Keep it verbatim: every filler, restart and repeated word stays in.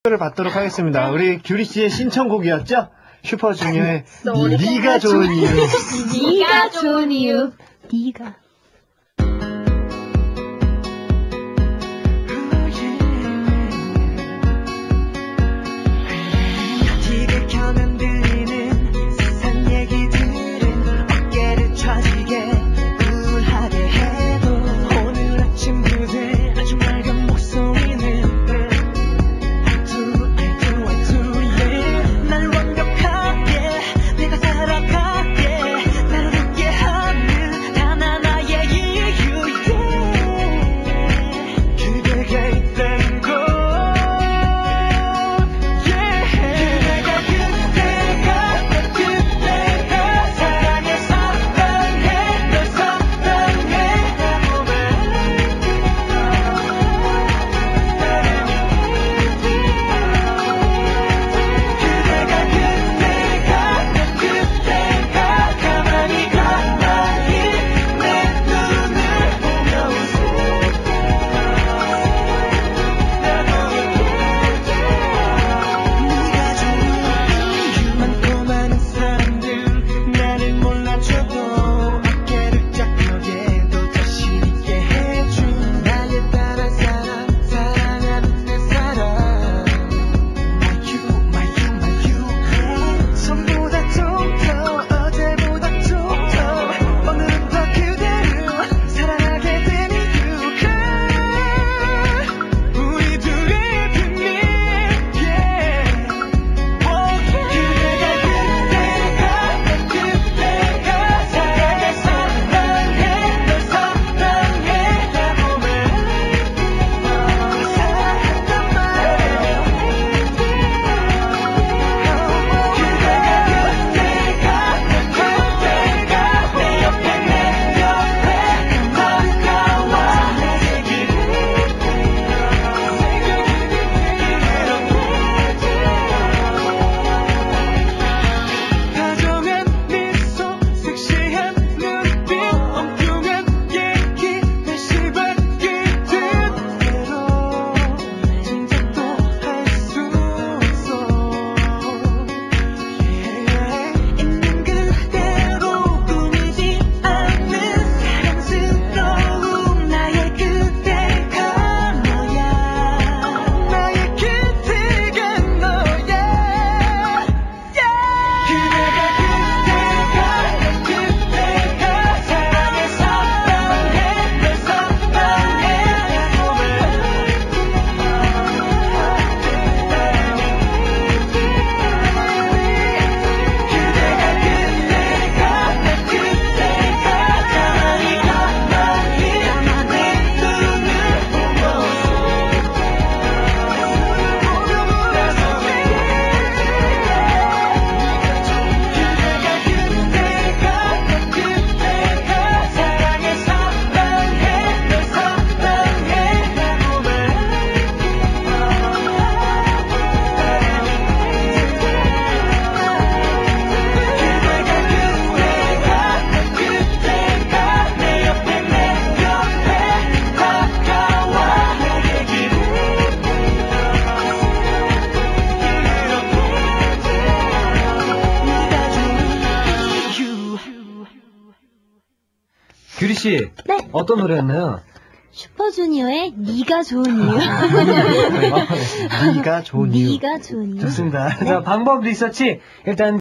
를 받도록 하겠습니다. 우리 규리 씨의 신청곡이었죠? 슈퍼주니어의 네가 좋은 이유. 네가 좋은 이유. 네가. 네가 켜면 들리는 세상 얘기들은 어깨를 처지게 우울하게 해도 오늘 아침 그대 아주 맑은 목소리는 규리 씨, 네. 어떤 노래였나요? 슈퍼주니어의 네가 좋은 이유. 네가 좋은 이유. 네가 좋은 이유. 좋습니다. 자, 방법 리서치 일단